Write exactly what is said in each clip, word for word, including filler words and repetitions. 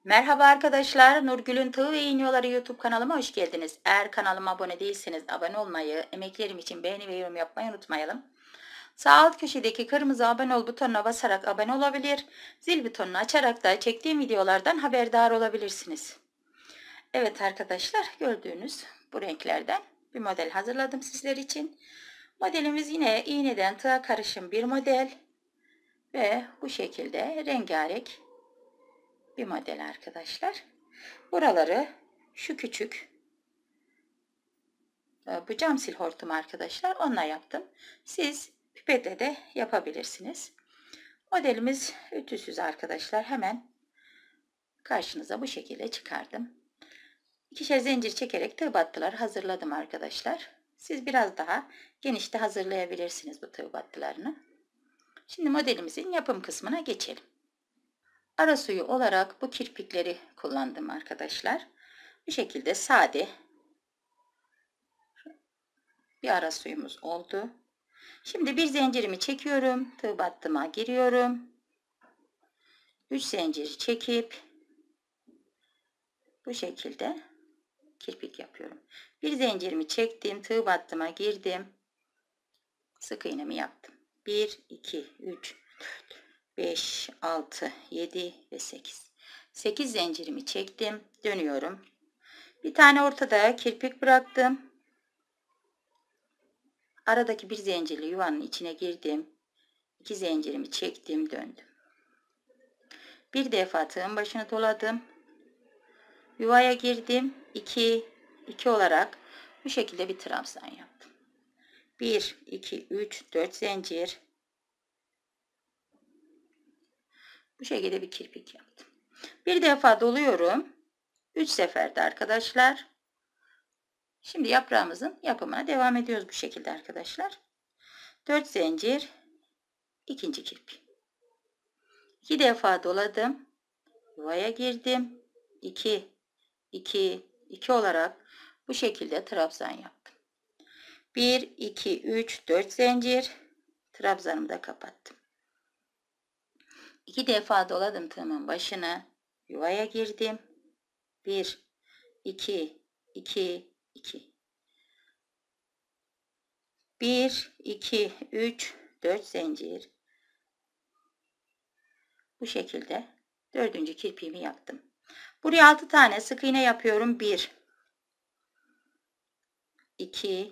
Merhaba arkadaşlar, Nurgül'ün Tığ ve İğniyorları YouTube kanalıma hoş geldiniz. Eğer kanalıma abone değilseniz abone olmayı, emeklerim için beğeni ve yorum yapmayı unutmayalım. Sağ alt köşedeki kırmızı abone ol butonuna basarak abone olabilir, zil butonunu açarak da çektiğim videolardan haberdar olabilirsiniz. Evet arkadaşlar, gördüğünüz bu renklerden bir model hazırladım sizler için. Modelimiz yine iğneden tığa karışım bir model ve bu şekilde rengarenk bir model arkadaşlar. Buraları şu küçük bu cam sil hortum arkadaşlar, onunla yaptım. Siz pipetle de yapabilirsiniz. Modelimiz ütüsüz arkadaşlar. Hemen karşınıza bu şekilde çıkardım. İkişer zincir çekerek tığ battıları hazırladım arkadaşlar. Siz biraz daha geniş de hazırlayabilirsiniz bu tığ battılarını. Şimdi modelimizin yapım kısmına geçelim. Ara suyu olarak bu kirpikleri kullandım arkadaşlar. Bu şekilde sade bir ara suyumuz oldu. Şimdi bir zincirimi çekiyorum. Tığ battıma giriyorum. üç zincir çekip bu şekilde kirpik yapıyorum. Bir zincirimi çektim. Tığ battıma girdim. Sık iğnemi yaptım. bir, iki, üç, dört, beş, altı, yedi ve sekiz. sekiz zincirimi çektim. Dönüyorum. Bir tane ortada kirpik bıraktım. Aradaki bir zincirli yuvanın içine girdim. iki zincirimi çektim, döndüm. Bir defa tığın başını doladım. Yuvaya girdim. iki, iki olarak bu şekilde bir trabzan yaptım. bir, iki, üç, dört zincir. Bu şekilde bir kirpik yaptım. Bir defa doluyorum. üç seferde arkadaşlar. Şimdi yaprağımızın yapımına devam ediyoruz bu şekilde arkadaşlar. dört zincir, ikinci kirpik. iki defa doladım. Yuvaya girdim. iki, iki, iki olarak bu şekilde trabzan yaptım. bir, iki, üç, dört zincir. Trabzanımı da kapattım. iki defa doladım tığımın başına. Yuvaya girdim. bir, iki, iki, iki. bir, iki, üç, dört zincir. Bu şekilde dördüncü kirpiğimi yaptım. Buraya altı tane sık iğne yapıyorum. bir, iki,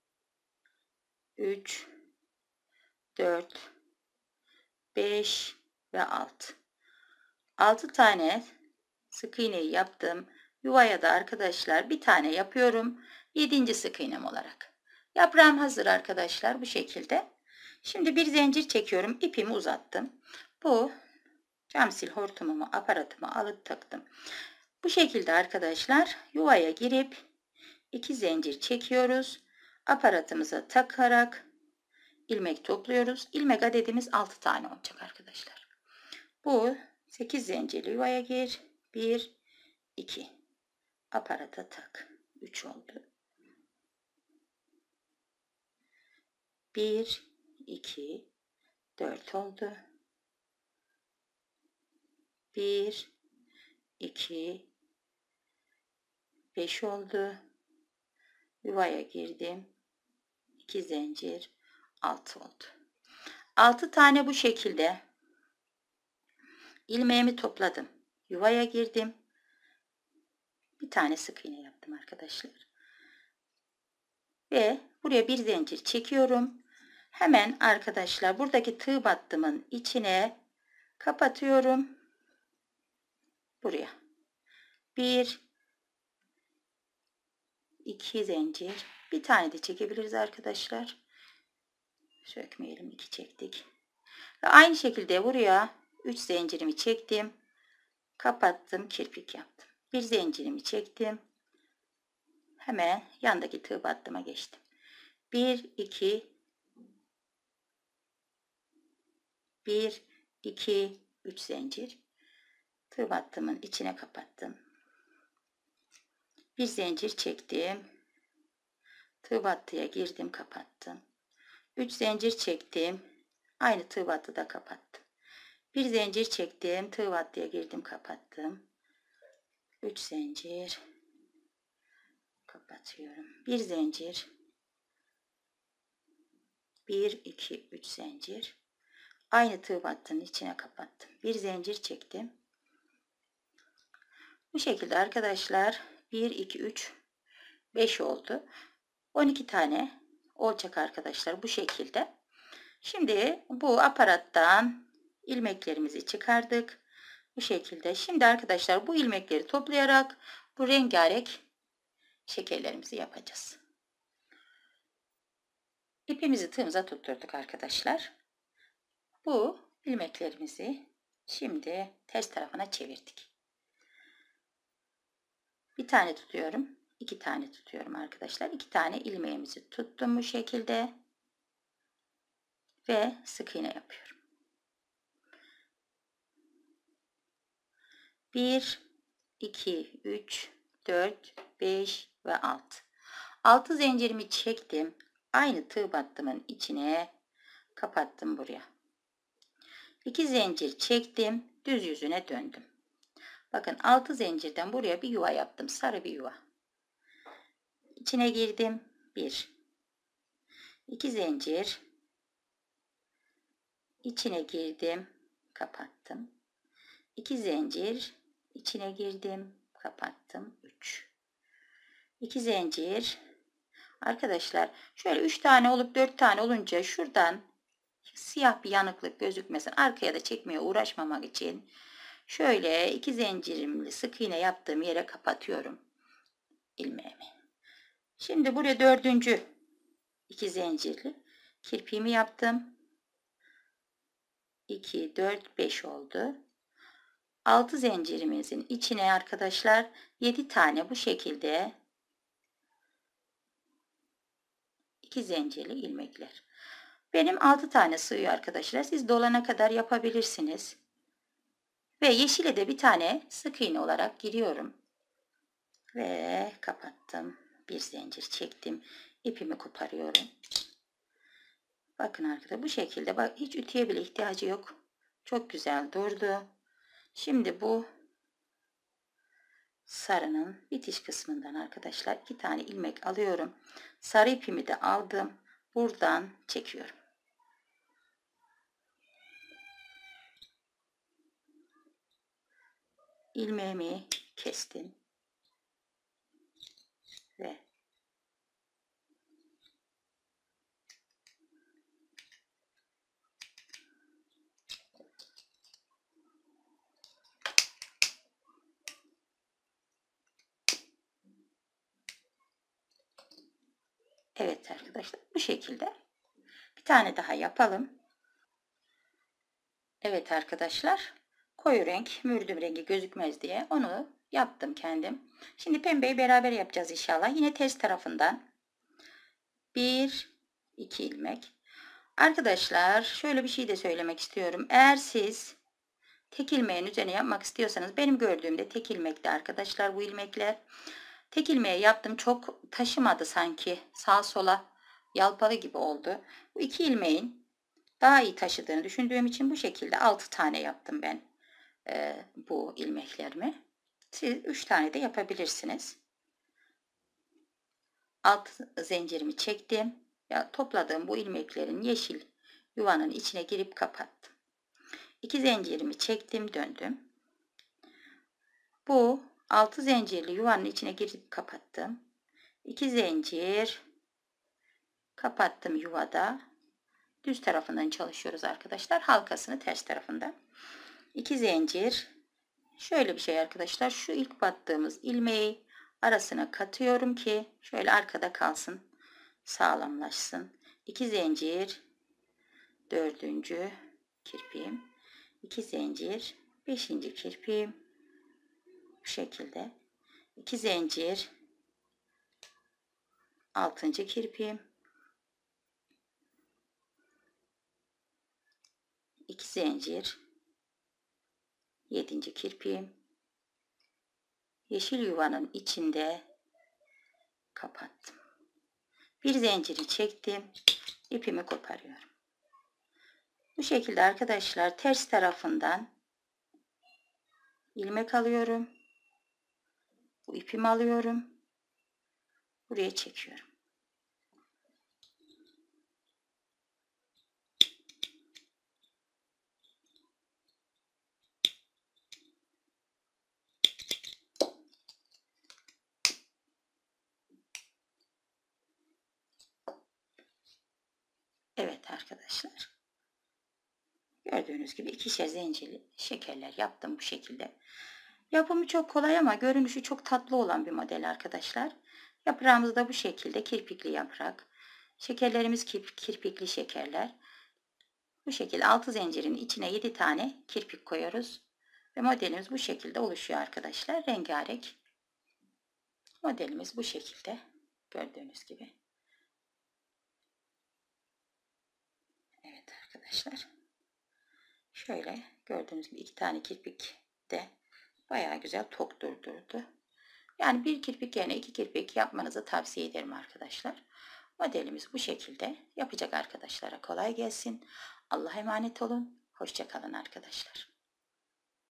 üç, dört, beş ve altı. altı tane sık iğneyi yaptım. Yuvaya da arkadaşlar bir tane yapıyorum. yedinci sık iğnem olarak. Yaprağım hazır arkadaşlar bu şekilde. Şimdi bir zincir çekiyorum. İpimi uzattım. Bu cam sil hortumumu, aparatımı alıp taktım. Bu şekilde arkadaşlar yuvaya girip iki zincir çekiyoruz. Aparatımıza takarak ilmek topluyoruz. İlmek adedimiz altı tane olacak arkadaşlar. Bu sekiz zincirli yuvaya gir. bir, iki. Aparata tak. üç oldu. bir, iki, dört oldu. bir, iki, beş oldu. Yuvaya girdim. iki zincir, altı oldu. altı tane bu şekilde ilmeğimi topladım. Yuvaya girdim. Bir tane sık iğne yaptım arkadaşlar. Ve buraya bir zincir çekiyorum. Hemen arkadaşlar buradaki tığ battımın içine kapatıyorum. Buraya. bir, iki zincir. Bir tane de çekebiliriz arkadaşlar. Sökmeyelim. iki çektik. Ve aynı şekilde buraya üç zincirimi çektim. Kapattım. Kirpik yaptım. Bir zincirimi çektim. Hemen yandaki tığ battıma geçtim. bir, iki, bir, iki, üç zincir. Tığ battımın içine kapattım. Bir zincir çektim. Tığ battıya girdim, kapattım. üç zincir çektim. Aynı tığ battıda kapattım. Bir zincir çektim. Tığ battıya girdim, kapattım. üç zincir, kapatıyorum. Bir zincir, bir, iki, üç zincir. Aynı tığ battının içine kapattım. Bir zincir çektim. Bu şekilde arkadaşlar bir, iki, üç, beş oldu. on iki tane olacak arkadaşlar bu şekilde. Şimdi bu aparattan ilmeklerimizi çıkardık. Bu şekilde. Şimdi arkadaşlar bu ilmekleri toplayarak bu rengarenk şekerlerimizi yapacağız. İpimizi tığımıza tutturduk arkadaşlar. Bu ilmeklerimizi şimdi ters tarafına çevirdik. Bir tane tutuyorum. iki tane tutuyorum arkadaşlar. iki tane ilmeğimizi tuttum bu şekilde. Ve sık iğne yapıyorum. bir, iki, üç, dört, beş ve altı. altı zincirimi çektim. Aynı tığ battımın içine kapattım buraya. iki zincir çektim. Düz yüzüne döndüm. Bakın altı zincirden buraya bir yuva yaptım. Sarı bir yuva. İçine girdim. bir. iki zincir. İçine girdim. Kapattım. iki zincir. İçine girdim. Kapattım. üç. iki zincir. Arkadaşlar şöyle üç tane olup dört tane olunca şuradan siyah bir yanıklık gözükmesin. Arkaya da çekmeye uğraşmamak için şöyle iki zincirimli sık iğne yaptığım yere kapatıyorum ilmeğimi. Şimdi buraya dördüncü iki zincirli kirpiğimi yaptım. iki, dört, beş oldu. altı zincirimizin içine arkadaşlar yedi tane bu şekilde iki zincirli ilmekler. Benim altı tane sığıyor arkadaşlar. Siz dolana kadar yapabilirsiniz. Ve yeşile de bir tane sık iğne olarak giriyorum. Ve kapattım. Bir zincir çektim. İpimi koparıyorum. Bakın arkadaşlar bu şekilde. Bak hiç ütüye bile ihtiyacı yok. Çok güzel durdu. Şimdi bu sarının bitiş kısmından arkadaşlar iki tane ilmek alıyorum. Sarı ipimi de aldım. Buradan çekiyorum. İlmeğimi kestim. Ve evet arkadaşlar bu şekilde bir tane daha yapalım. Evet arkadaşlar koyu renk mürdüm rengi gözükmez diye onu yaptım kendim. Şimdi pembeyi beraber yapacağız inşallah. Yine ters tarafından bir iki ilmek. Arkadaşlar şöyle bir şey de söylemek istiyorum. Eğer siz tek ilmeğin üzerine yapmak istiyorsanız benim gördüğümde tek ilmekte arkadaşlar bu ilmekler. Tek ilmeğe yaptım çok taşımadı sanki sağa sola yalpalı gibi oldu. Bu iki ilmeğin daha iyi taşıdığını düşündüğüm için bu şekilde altı tane yaptım ben e, bu ilmeklerimi. Siz üç tane de yapabilirsiniz. Alt zincirimi çektim. Ya, topladığım bu ilmeklerin yeşil yuvanın içine girip kapattım. iki zincirimi çektim döndüm. Bu altı zincirli yuvanın içine girip kapattım. iki zincir kapattım yuvada. Düz tarafından çalışıyoruz arkadaşlar. Halkasını ters tarafından. iki zincir. Şöyle bir şey arkadaşlar. Şu ilk battığımız ilmeği arasına katıyorum ki şöyle arkada kalsın. Sağlamlaşsın. iki zincir. Dördüncü kirpiğim. iki zincir. Beşinci kirpiğim. Bu şekilde. iki zincir. Altıncı kirpiğim. iki zincir. Yedinci kirpiğim. Yeşil yuvanın içinde kapattım. Bir zinciri çektim. İpimi koparıyorum. Bu şekilde arkadaşlar ters tarafından ilmek alıyorum. Bu ipimi alıyorum. Buraya çekiyorum. Evet arkadaşlar. Gördüğünüz gibi ikişer zincirli şekerler yaptım bu şekilde. Yapımı çok kolay ama görünüşü çok tatlı olan bir model arkadaşlar. Yaprağımız da bu şekilde kirpikli yaprak. Şekerlerimiz kirpikli şekerler. Bu şekilde altı zincirin içine yedi tane kirpik koyuyoruz. Ve modelimiz bu şekilde oluşuyor arkadaşlar. Rengarenk. Modelimiz bu şekilde. Gördüğünüz gibi. Evet arkadaşlar. Şöyle gördüğünüz gibi iki tane kirpik de bayağı güzel tok durdurdu. Yani bir kirpik yerine iki kirpik yapmanızı tavsiye ederim arkadaşlar. Modelimiz bu şekilde. Yapacak arkadaşlara kolay gelsin. Allah'a emanet olun. Hoşça kalın arkadaşlar.